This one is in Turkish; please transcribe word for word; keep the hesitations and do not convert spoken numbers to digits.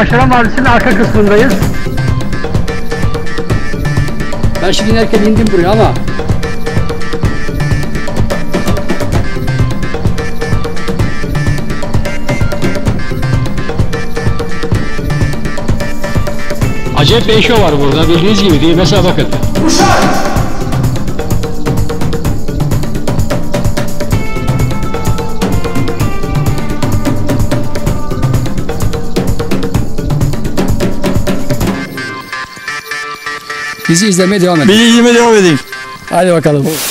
Taşravan Vadisi'nin arka kısmındayız. Ben şimdi inerken indim buraya ama acayip bir eşo var burada, bildiğiniz gibi değil. Mesela bakın. bizi izlemeye devam edin. Bizi izlemeye devam edin. Hadi bakalım.